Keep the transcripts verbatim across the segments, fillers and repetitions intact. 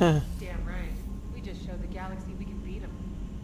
Damn right. We just showed the galaxy we can beat them.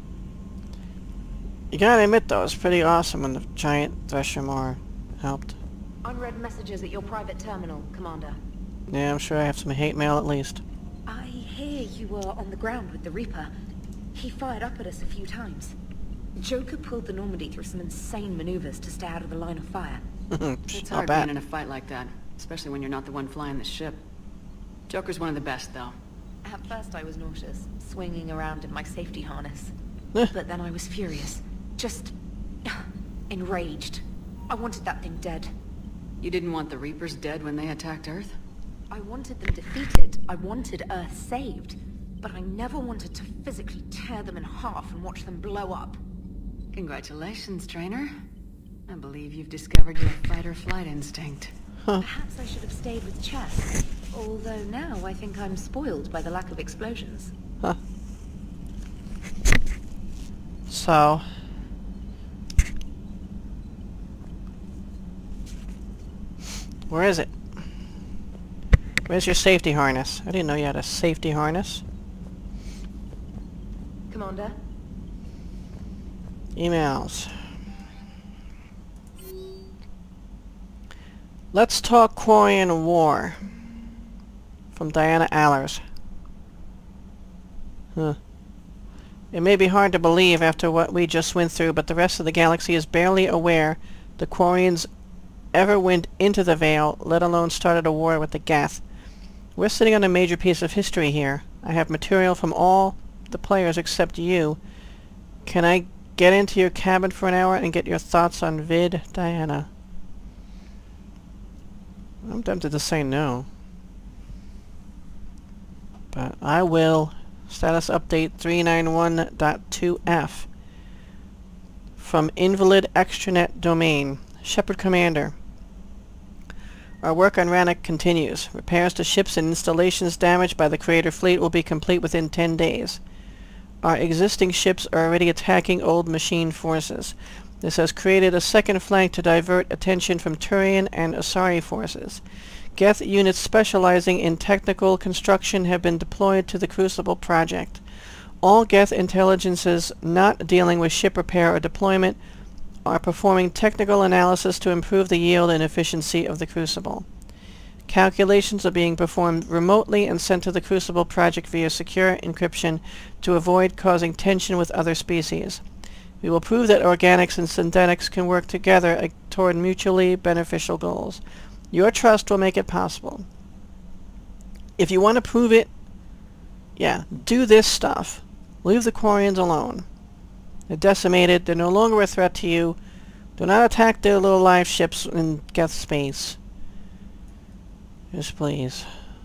You gotta admit though, it's pretty awesome when the giant Thresher Maw helped. Unread messages at your private terminal, Commander. Yeah, I'm sure I have some hate mail at least. I hear you were on the ground with the Reaper. He fired up at us a few times. Joker pulled the Normandy through some insane maneuvers to stay out of the line of fire. It's hard being in a fight like that, especially when you're not the one flying the ship. Joker's one of the best, though. At first I was nauseous, swinging around in my safety harness. But then I was furious. Just... enraged. I wanted that thing dead. You didn't want the Reapers dead when they attacked Earth? I wanted them defeated. I wanted Earth saved. But I never wanted to physically tear them in half and watch them blow up. Congratulations, trainer. I believe you've discovered your fight-or-flight instinct. Huh. Perhaps I should have stayed with chess. Although now I think I'm spoiled by the lack of explosions. Huh. So... where is it? Where's your safety harness? I didn't know you had a safety harness. Commander? Emails. Let's talk Quarian War. From Diana Allers. Huh. It may be hard to believe after what we just went through, but the rest of the galaxy is barely aware the Quarians ever went into the Veil, let alone started a war with the Geth. We're sitting on a major piece of history here. I have material from all the players except you. Can I get into your cabin for an hour and get your thoughts on Vid, Diana? I'm tempted to say no. But I will. Status update three ninety-one point two F. From Invalid Extranet Domain. Shepard Commander. Our work on Rannoch continues. Repairs to ships and installations damaged by the Creator Fleet will be complete within ten days. Our existing ships are already attacking old machine forces. This has created a second flank to divert attention from Turian and Asari forces. Geth units specializing in technical construction have been deployed to the Crucible project. All Geth intelligences not dealing with ship repair or deployment are performing technical analysis to improve the yield and efficiency of the Crucible. Calculations are being performed remotely and sent to the Crucible project via secure encryption to avoid causing tension with other species. We will prove that organics and synthetics can work together uh, toward mutually beneficial goals. Your trust will make it possible. If you want to prove it, yeah, do this stuff. Leave the Quarians alone. They're decimated. They're no longer a threat to you. Do not attack their little live ships in Geth space. Yes, please.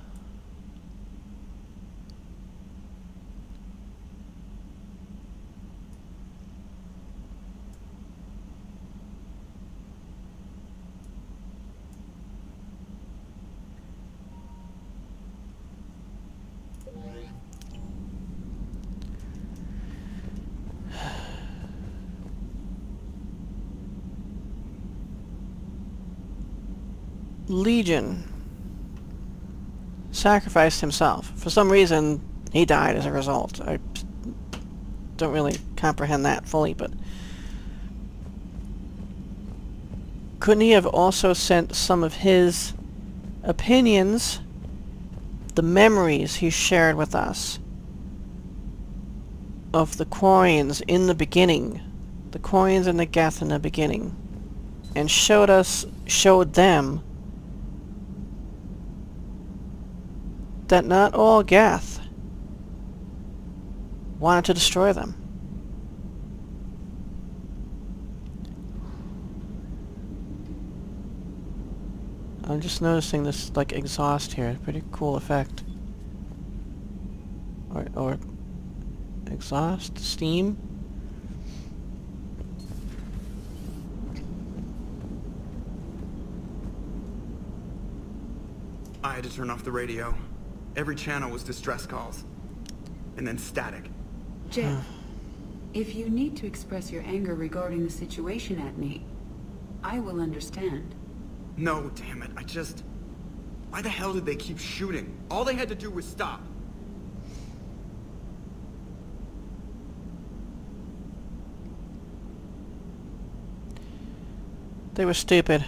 Legion sacrificed himself. For some reason, he died as a result. I don't really comprehend that fully, but couldn't he have also sent some of his opinions, the memories he shared with us of the Quarians in the beginning, the Quarians and the Geth in the beginning, and showed us, showed them that not all Geth wanted to destroy them. I'm just noticing this, like, exhaust here. Pretty cool effect. Or, or exhaust? Steam? I had to turn off the radio. Every channel was distress calls. And then static. Jeff, if you need to express your anger regarding the situation at me, I will understand. No, damn it, I just... Why the hell did they keep shooting? All they had to do was stop. They were stupid.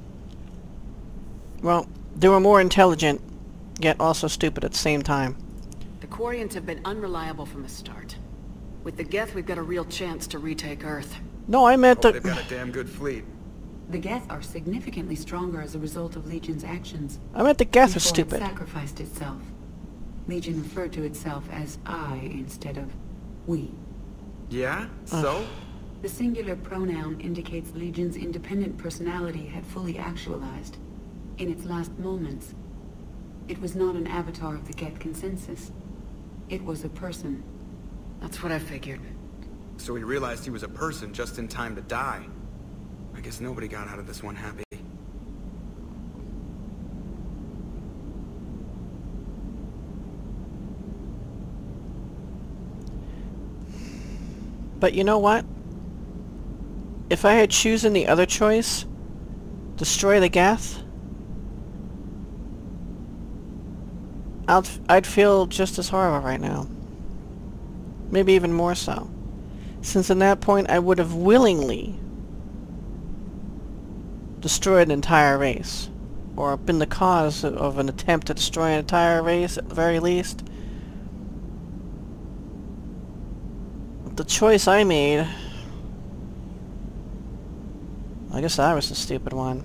Well, they were more intelligent, yet also stupid at the same time. The Quarians have been unreliable from the start. With the Geth, we've got a real chance to retake Earth. No, I meant Oh, that... they've got a damn good fleet. The Geth are significantly stronger as a result of Legion's actions. I meant the Geth was Before stupid. It sacrificed itself. Legion referred to itself as I instead of we. Yeah? So? The singular pronoun indicates Legion's independent personality had fully actualized. In its last moments, it was not an avatar of the Geth consensus. It was a person. That's what I figured. So he realized he was a person just in time to die. I guess nobody got out of this one happy. But you know what? If I had chosen the other choice, destroy the Geth, I'd, I'd feel just as horrible right now. Maybe even more so. Since at that point I would have willingly destroyed an entire race. Or been the cause of, of an attempt to destroy an entire race at the very least. The choice I made... I guess I was the stupid one.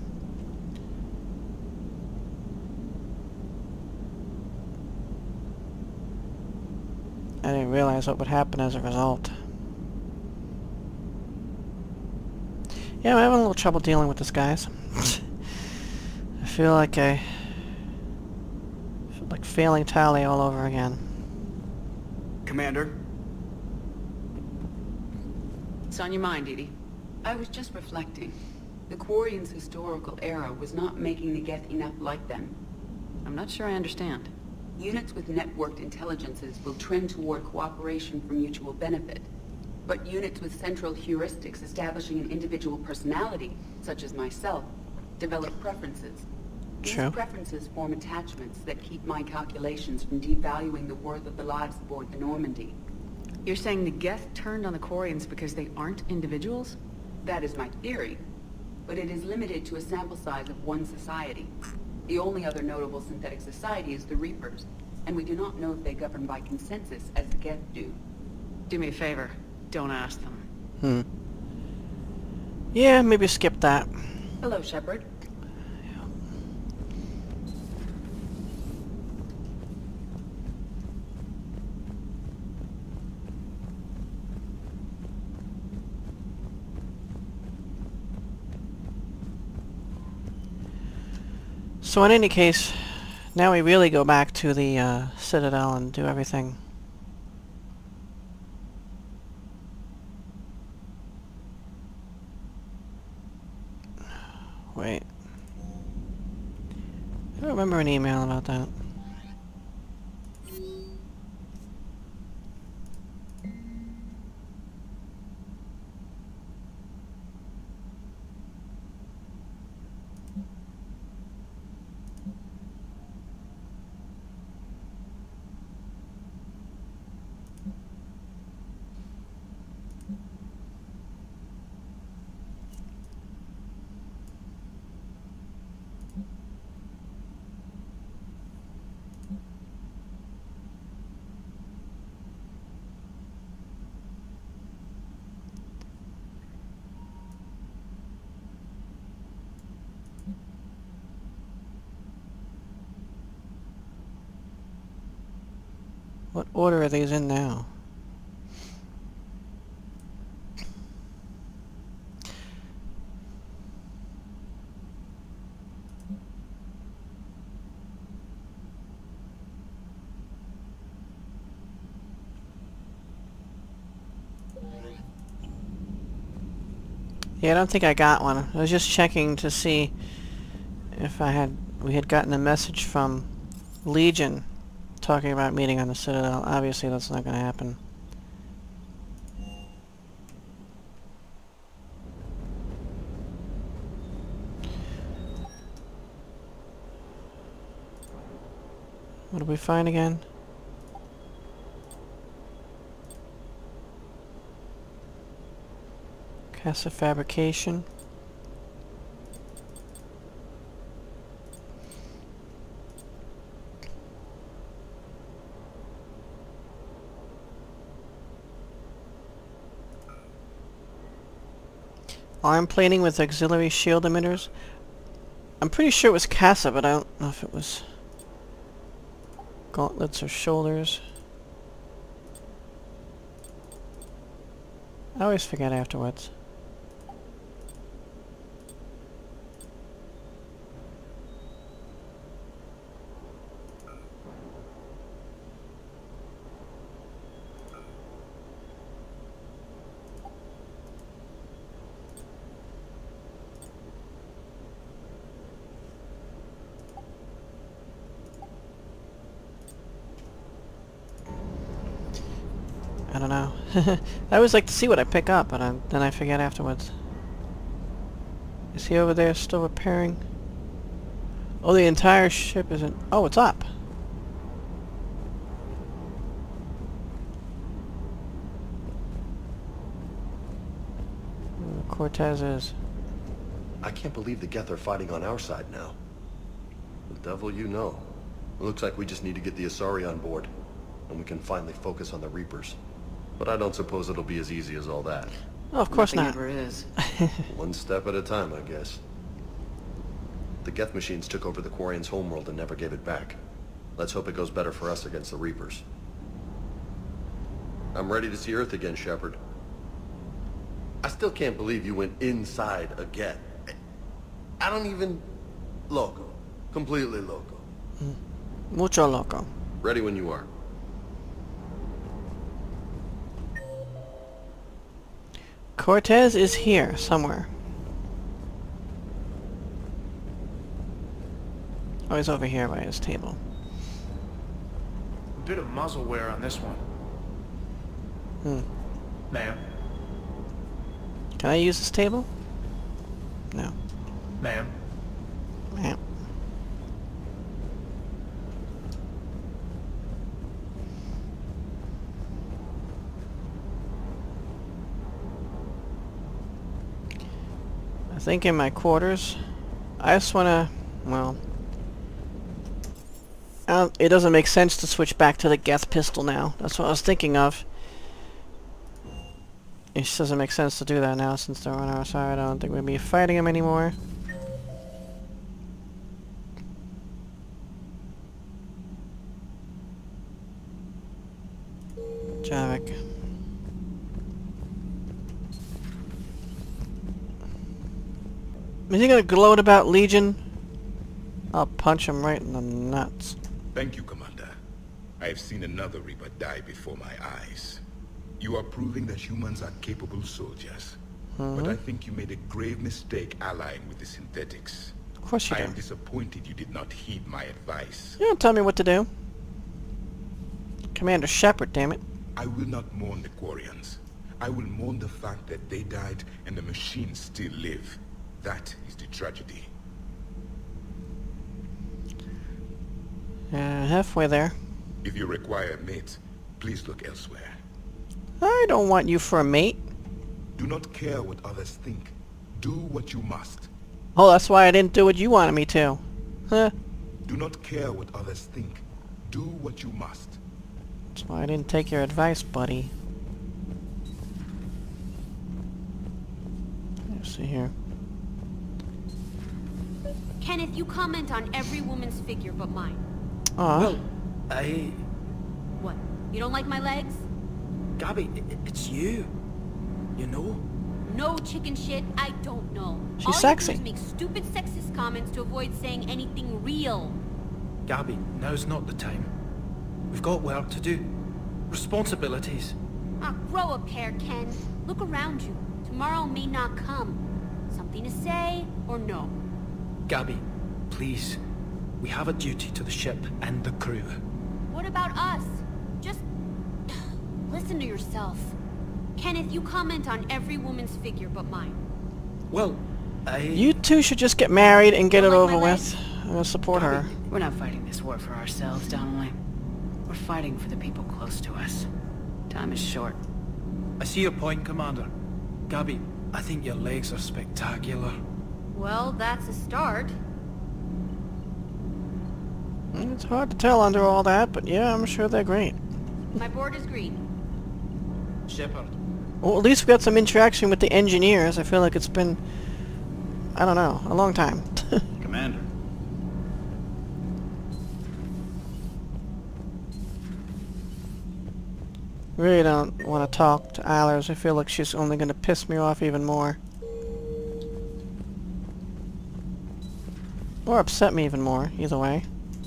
I didn't realize what would happen as a result. Yeah, I'm having a little trouble dealing with this, guys. I feel like I... feel like failing Tally all over again. Commander? What's on your mind, Edie? I was just reflecting. The Quarians' historical era was not making the Geth enough like them. I'm not sure I understand. Units with networked intelligences will trend toward cooperation for mutual benefit. But units with central heuristics establishing an individual personality, such as myself, develop preferences. True. These preferences form attachments that keep my calculations from devaluing the worth of the lives aboard the Normandy. You're saying the Geth turned on the Quarians because they aren't individuals? That is my theory, but it is limited to a sample size of one society. The only other notable synthetic society is the Reapers, and we do not know if they govern by consensus as the Geth do. Do me a favor. Don't ask them. Hmm. Yeah, maybe skip that. Hello, Shepard. So in any case, now we really go back to the uh, Citadel and do everything. Wait. I don't remember an email about that. What order are these in now? Yeah, I don't think I got one. I was just checking to see if I had we had gotten a message from Legion talking about meeting on the Citadel. Obviously that's not going to happen. What did we find again? Casa fabrication. arm plating with auxiliary shield emitters. I'm pretty sure it was Casa, but I don't know if it was gauntlets or shoulders. I always forget afterwards. I don't know. I always like to see what I pick up, but I, then I forget afterwards. Is he over there still repairing? Oh, the entire ship isn't... Oh, it's up! Uh, Cortez is... I can't believe the Geth are fighting on our side now. The devil you know. It looks like we just need to get the Asari on board, and we can finally focus on the Reapers. But I don't suppose it'll be as easy as all that. Oh, of course Nothing not. ever is. One step at a time, I guess. The Geth machines took over the Quarian's homeworld and never gave it back. Let's hope it goes better for us against the Reapers. I'm ready to see Earth again, Shepard. I still can't believe you went inside a Geth. I don't even... Loco. Completely loco. Mm. Mucho loco. Ready when you are. Cortez is here, somewhere. Oh, he's over here by his table. A bit of muzzle wear on this one. Hmm. Ma'am. Can I use this table? No. Ma'am. Ma'am. I think in my quarters, I just wanna, well, uh, it doesn't make sense to switch back to the Geth pistol now. That's what I was thinking of. It just doesn't make sense to do that now since they're on our side. I don't think we'll be fighting them anymore. Javik. Is he gonna gloat about Legion? I'll punch him right in the nuts. Thank you, Commander. I have seen another Reaper die before my eyes. You are proving that humans are capable soldiers. Mm-hmm. But I think you made a grave mistake allying with the synthetics. Of course you I do. am disappointed you did not heed my advice. You don't tell me what to do. Commander Shepard, damn it. I will not mourn the Quarians. I will mourn the fact that they died and the machines still live. That is the tragedy. Uh, halfway there. If you require a mate, please look elsewhere. I don't want you for a mate. Do not care what others think. Do what you must. Oh, that's why I didn't do what you wanted me to. Huh. Do not care what others think. Do what you must. That's why I didn't take your advice, buddy. Let's see here. Kenneth, you comment on every woman's figure but mine. Aw. Well, I... What? You don't like my legs? Gabby, i it's you. You know? No chicken shit, I don't know. She's All sexy. you do is make stupid sexist comments to avoid saying anything real. Gabby, now's not the time. We've got work to do. Responsibilities. Ah, grow a pair, Ken. Look around you. Tomorrow may not come. Something to say, or no? Gabby, please. We have a duty to the ship and the crew. What about us? Just... listen to yourself. Kenneth, you comment on every woman's figure but mine. Well, I... You two should just get married and get Don't it like over my with. I'm gonna support her. We're not fighting this war for ourselves, Donnelly. We're fighting for the people close to us. Time is short. I see your point, Commander. Gabby, I think your legs are spectacular. Well, that's a start. It's hard to tell under all that, but yeah, I'm sure they're great. My board is green. Shepard, Well, at least we got some interaction with the engineers. I feel like it's been, I don't know, a long time. Commander. Really don't want to talk to Allers. I feel like she's only going to piss me off even more. Or upset me even more, either way.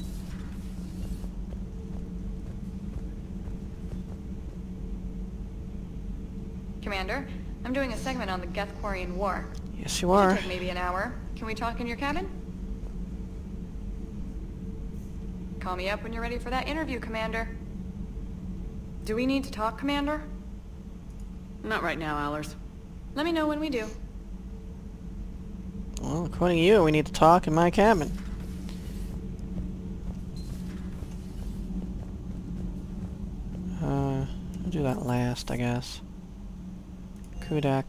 Commander, I'm doing a segment on the Geth-Quarian War. Yes, you are. Should take maybe an hour. Can we talk in your cabin? Call me up when you're ready for that interview, Commander. Do we need to talk, Commander? Not right now, Allers. Let me know when we do. Well, according to you, we need to talk in my cabin. Uh, I'll do that last, I guess. Kudak.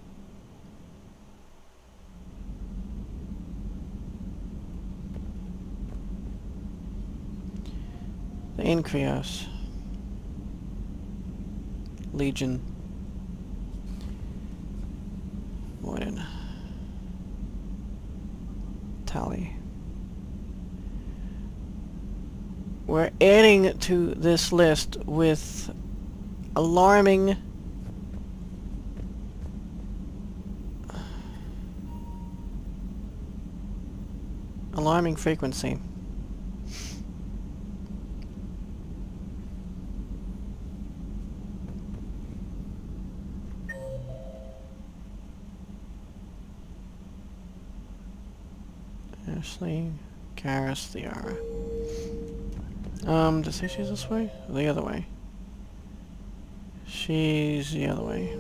The Increos. Legion. Warden. Tally. We're adding to this list with alarming alarming frequency. Ashley, Karis, Theara. Um, does it say she's this way? Or the other way? She's the other way.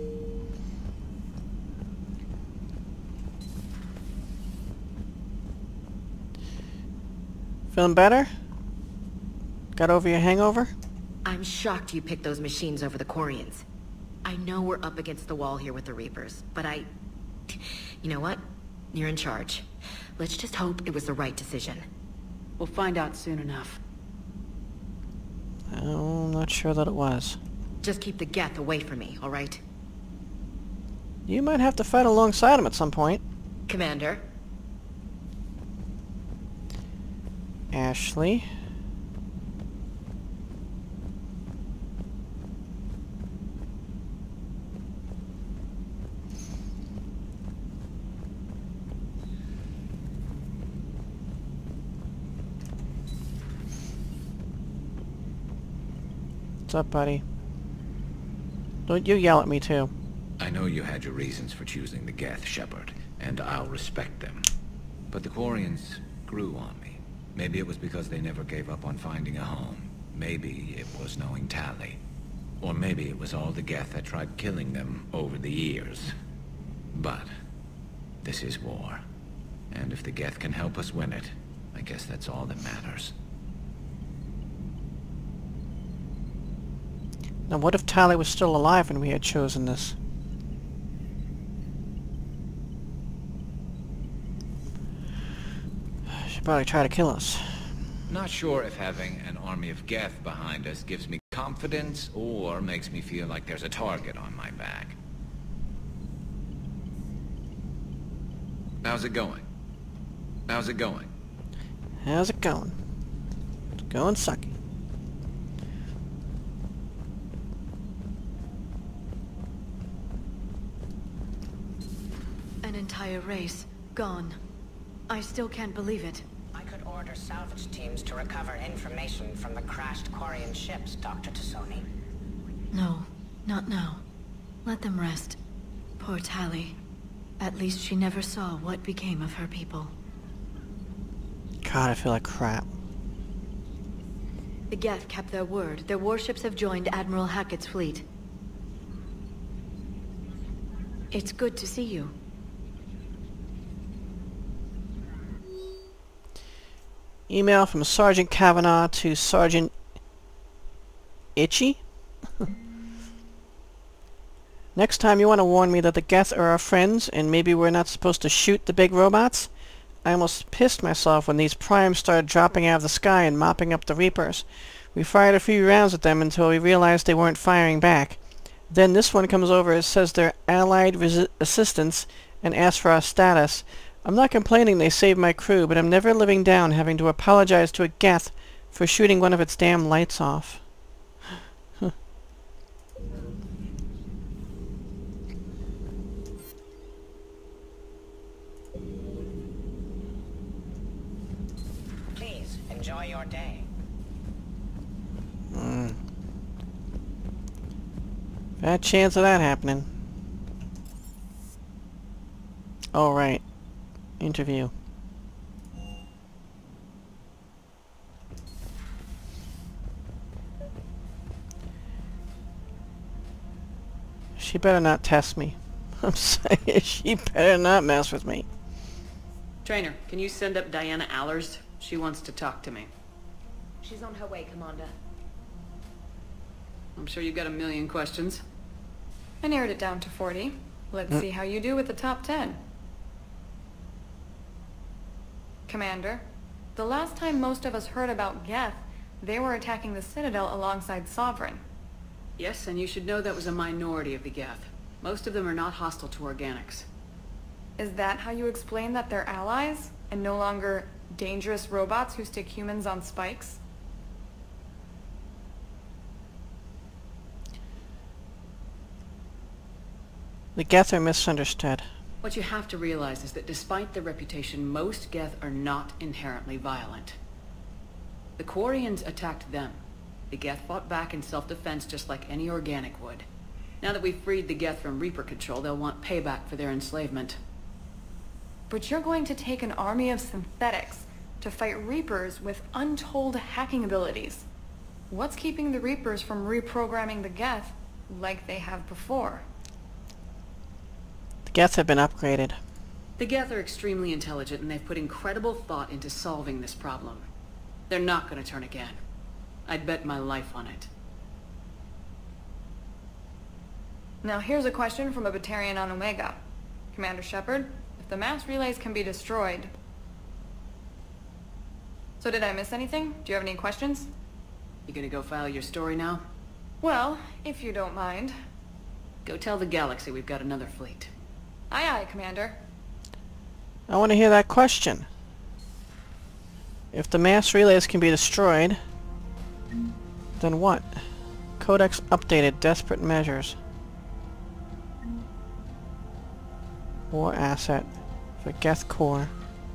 Feeling better? Got over your hangover? I'm shocked you picked those machines over the Quarians. I know we're up against the wall here with the Reapers, but I... You know what? You're in charge. Let's just hope it was the right decision. We'll find out soon enough. I'm not sure that it was. Just keep the Geth away from me, all right? You might have to fight alongside him at some point. Commander? Ashley. What's up, buddy? Don't you yell at me, too. I know you had your reasons for choosing the Geth, Shepard, and I'll respect them. But the Quarians grew on me. Maybe it was because they never gave up on finding a home. Maybe it was knowing Tali. Or maybe it was all the Geth that tried killing them over the years. But this is war. And if the Geth can help us win it, I guess that's all that matters. Now what if Tali was still alive and we had chosen this? She'd probably try to kill us. Not sure if having an army of Geth behind us gives me confidence or makes me feel like there's a target on my back. How's it going? How's it going? How's it going? It's going sucky. An entire race gone. I still can't believe it. I could order salvage teams to recover information from the crashed Quarian ships, Doctor Tassoni. No, not now. Let them rest. Poor Tali. At least she never saw what became of her people. God, I feel like crap. The Geth kept their word. Their warships have joined Admiral Hackett's fleet. It's good to see you. Email from Sergeant Kavanaugh to Sergeant Itchy? Next time you want to warn me that the Geth are our friends and maybe we're not supposed to shoot the big robots? I almost pissed myself when these primes started dropping out of the sky and mopping up the Reapers. We fired a few rounds at them until we realized they weren't firing back. Then this one comes over, it says they're Allied resi assistants and asks for our status. I'm not complaining they saved my crew, but I'm never living down having to apologize to a Geth for shooting one of its damn lights off. Please, enjoy your day. Mm. Bad chance of that happening. All right. Interview. She better not test me. I'm saying she better not mess with me. Trainer, can you send up Diana Allers? She wants to talk to me. She's on her way, Commander. I'm sure you've got a million questions. I narrowed it down to forty. Let's Mm. see how you do with the top ten. Commander, the last time most of us heard about Geth, they were attacking the Citadel alongside Sovereign. Yes, and you should know that was a minority of the Geth. Most of them are not hostile to organics. Is that how you explain that they're allies, and no longer dangerous robots who stick humans on spikes? The Geth are misunderstood. What you have to realize is that despite their reputation, most Geth are not inherently violent. The Quarians attacked them. The Geth fought back in self-defense just like any organic would. Now that we've freed the Geth from Reaper control, they'll want payback for their enslavement. But you're going to take an army of synthetics to fight Reapers with untold hacking abilities. What's keeping the Reapers from reprogramming the Geth like they have before? The Geth have been upgraded. The Geth are extremely intelligent, and they've put incredible thought into solving this problem. They're not going to turn again. I'd bet my life on it. Now here's a question from a Batarian on Omega. Commander Shepard, if the mass relays can be destroyed... So did I miss anything? Do you have any questions? You gonna go file your story now? Well, if you don't mind. Go tell the galaxy we've got another fleet. Aye aye, Commander. I want to hear that question. If the mass relays can be destroyed, then what? Codex updated. Desperate measures. War asset for Geth Core.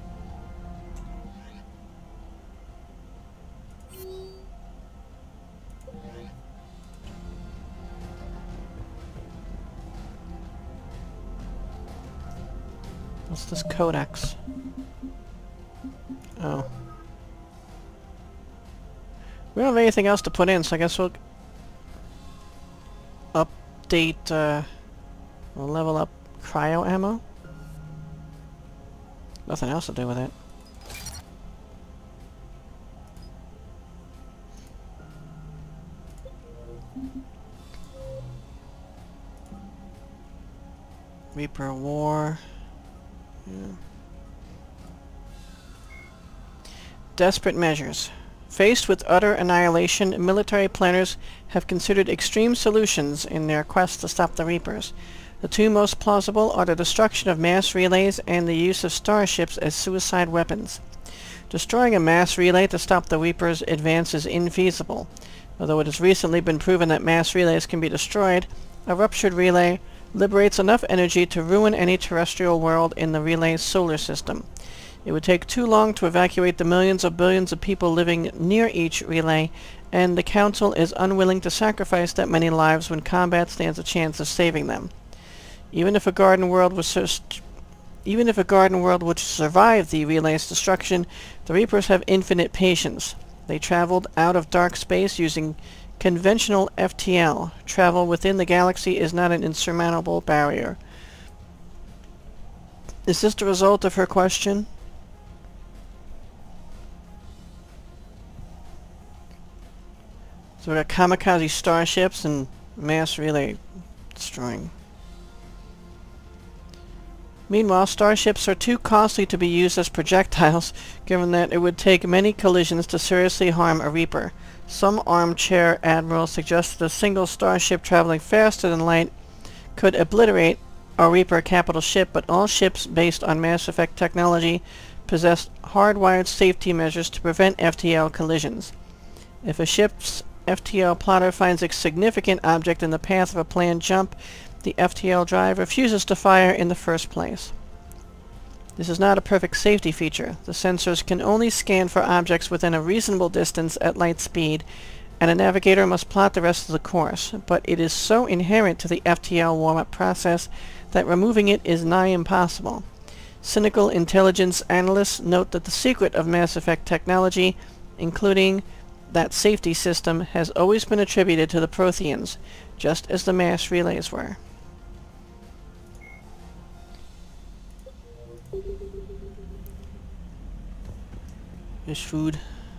What's this codex? Oh. We don't have anything else to put in, so I guess we'll update, uh, we'll level up cryo ammo. Nothing else to do with it. Reaper War. Yeah. Desperate measures. Faced with utter annihilation, military planners have considered extreme solutions in their quest to stop the Reapers. The two most plausible are the destruction of mass relays and the use of starships as suicide weapons. Destroying a mass relay to stop the Reapers' advance is infeasible. Although it has recently been proven that mass relays can be destroyed, a ruptured relay liberates enough energy to ruin any terrestrial world in the relay's solar system. It would take too long to evacuate the millions or billions of people living near each relay, and the Council is unwilling to sacrifice that many lives when combat stands a chance of saving them. Even if a garden world was sur- even if a garden world would survive the relay's destruction, the Reapers have infinite patience. They traveled out of dark space using conventional F T L. Travel within the galaxy is not an insurmountable barrier. Is this the result of her question? So we got kamikaze starships and mass relay destroying. Meanwhile, starships are too costly to be used as projectiles, given that it would take many collisions to seriously harm a Reaper. Some armchair admirals suggested a single starship traveling faster than light could obliterate a Reaper capital ship, but all ships based on Mass Effect technology possessed hardwired safety measures to prevent F T L collisions. If a ship's F T L plotter finds a significant object in the path of a planned jump, the F T L drive refuses to fire in the first place. This is not a perfect safety feature. The sensors can only scan for objects within a reasonable distance at light speed, and a navigator must plot the rest of the course, but it is so inherent to the F T L warm-up process that removing it is nigh impossible. Cynical intelligence analysts note that the secret of Mass Effect technology, including that safety system, has always been attributed to the Protheans, just as the mass relays were. Fish food.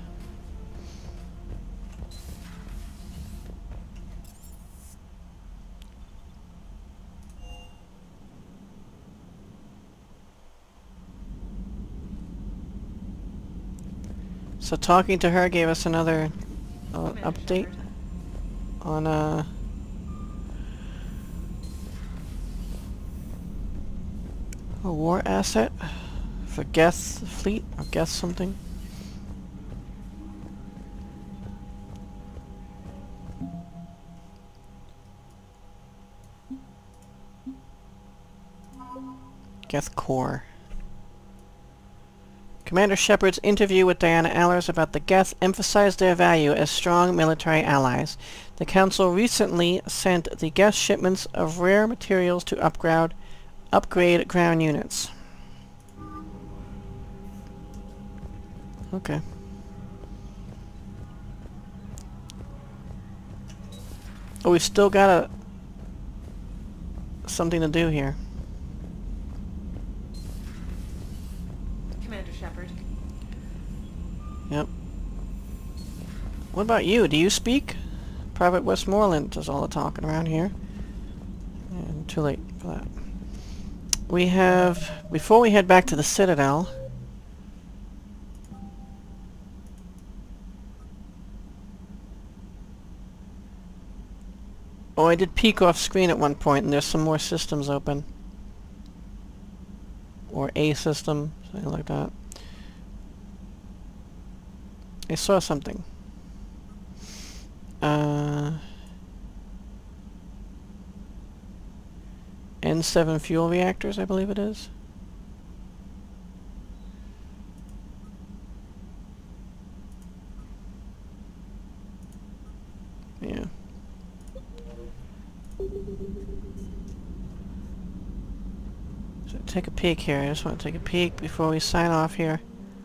So talking to her gave us another uh, update on uh, a war asset for Geth fleet or Geth something. Geth Core. Commander Shepard's interview with Diana Allers about the Geth emphasized their value as strong military allies. The Council recently sent the Geth shipments of rare materials to upgrade, upgrade ground units. Okay. Oh, we've still got a something to do here. Commander Shepard. Yep. What about you? Do you speak? Private Westmoreland does all the talking around here. And too late for that. We have, before we head back to the Citadel, oh, I did peek off screen at one point, and there's some more systems open. Or a system, something like that. I saw something. Uh, N seven fuel reactors, I believe it is. Yeah. So take a peek here. I just want to take a peek before we sign off here.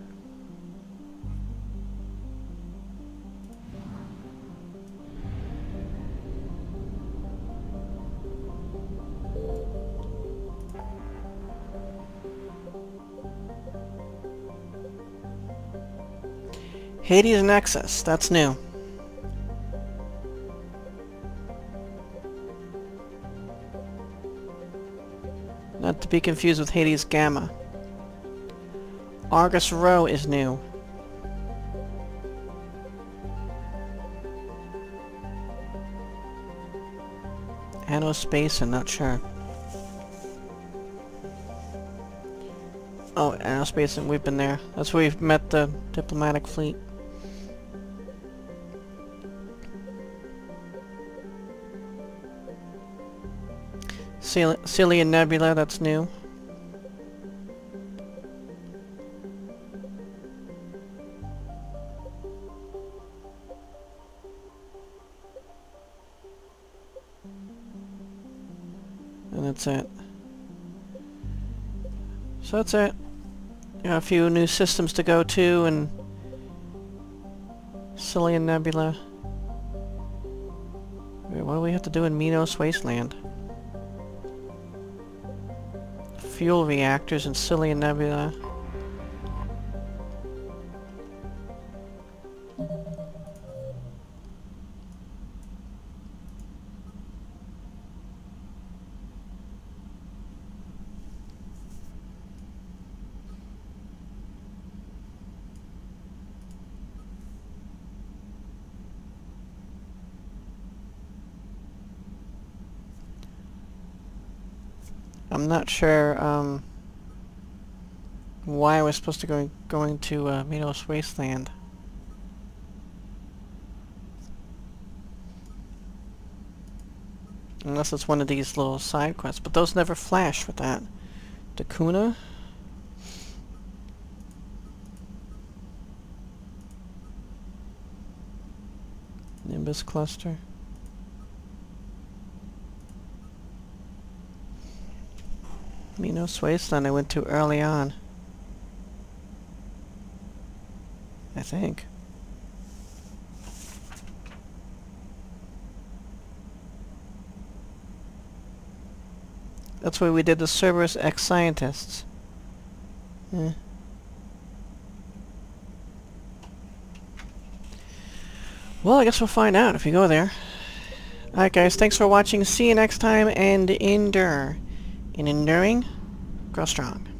Hades Nexus, that's new. Not to be confused with Hades Gamma. Argus Row is new. Anno Space, I'm not sure. Oh, Anno Space, and we've been there. That's where we've met the diplomatic fleet. Cillian Nebula, that's new. And that's it. So that's it. Got a few new systems to go to, and Cillian Nebula. Wait, what do we have to do in Minos Wasteland? Fuel reactors in Cillian Nebula. I'm not sure um, why I was supposed to go going to uh, Minos Wasteland. Unless it's one of these little side quests, but those never flash with that. Dakuna? Nimbus cluster. Minos Wasteland I went to early on. I think. That's why we did the Cerberus ex-scientists. Yeah. Well, I guess we'll find out if you go there. Alright guys, thanks for watching. See you next time, and endure. In enduring, grow strong.